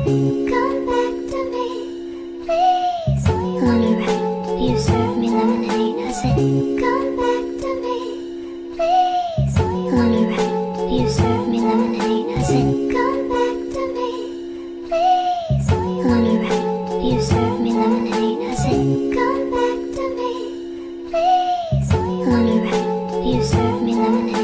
come back to me, please. On a ride, you serve me lemonade. I said, come back to me, please. On a ride, you serve me lemonade. I said, come back to me, please. On a ride, you serve me lemonade. I said, come back to me, please. On a ride, you serve me lemonade.